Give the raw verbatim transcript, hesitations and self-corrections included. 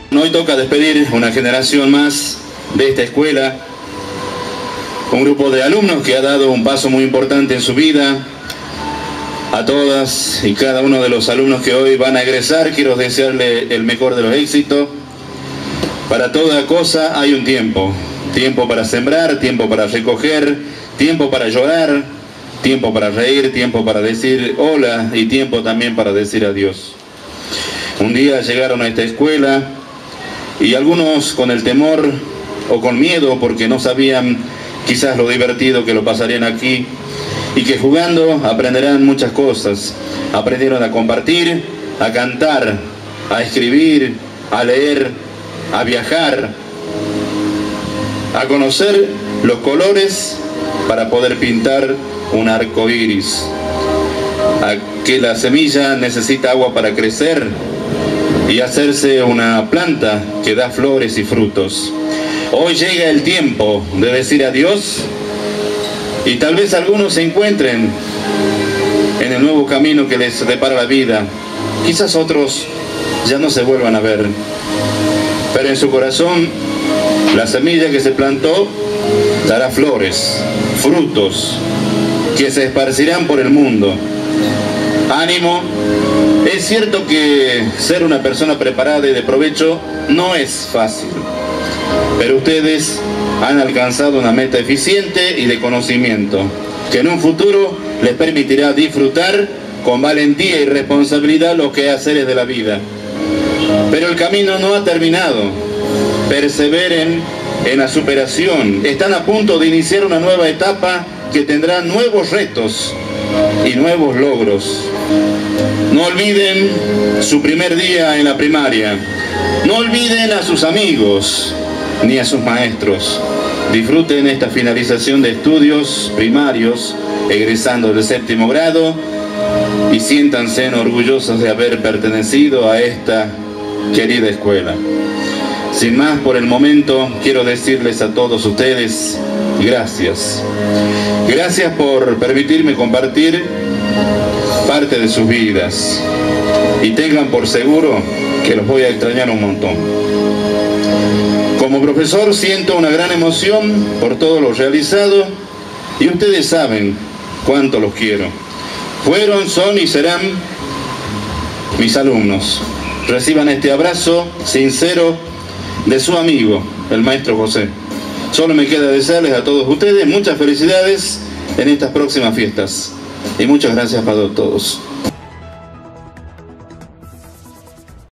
Hoy toca despedir una generación más de esta escuela, un grupo de alumnos que ha dado un paso muy importante en su vida. A todas y cada uno de los alumnos que hoy van a egresar, quiero desearle el mejor de los éxitos. Para toda cosa hay un tiempo, tiempo para sembrar, tiempo para recoger, tiempo para llorar, tiempo para reír, tiempo para decir hola y tiempo también para decir adiós. Un día llegaron a esta escuela y algunos con el temor o con miedo porque no sabían quizás lo divertido que lo pasarían aquí y que jugando aprenderán muchas cosas. Aprendieron a compartir, a cantar, a escribir, a leer, a viajar, a conocer los colores para poder pintar un arco iris, a que la semilla necesita agua para crecer y hacerse una planta que da flores y frutos. Hoy llega el tiempo de decir adiós y tal vez algunos se encuentren en el nuevo camino que les depara la vida. Quizás otros ya no se vuelvan a ver, pero en su corazón la semilla que se plantó dará flores, frutos, que se esparcirán por el mundo. Ánimo. Es cierto que ser una persona preparada y de provecho no es fácil, pero ustedes han alcanzado una meta eficiente y de conocimiento, que en un futuro les permitirá disfrutar con valentía y responsabilidad los quehaceres de la vida. Pero el camino no ha terminado. Perseveren en la superación. Están a punto de iniciar una nueva etapa que tendrá nuevos retos y nuevos logros. No olviden su primer día en la primaria. No olviden a sus amigos ni a sus maestros. Disfruten esta finalización de estudios primarios, egresando del séptimo grado, y siéntanse orgullosos de haber pertenecido a esta querida escuela. Sin más por el momento, quiero decirles a todos ustedes gracias. Gracias por permitirme compartir parte de sus vidas. Y tengan por seguro que los voy a extrañar un montón. Como profesor siento una gran emoción por todo lo realizado y ustedes saben cuánto los quiero. Fueron, son y serán mis alumnos. Reciban este abrazo sincero de su amigo, el maestro José. Solo me queda desearles a todos ustedes muchas felicidades en estas próximas fiestas. Y muchas gracias para todos.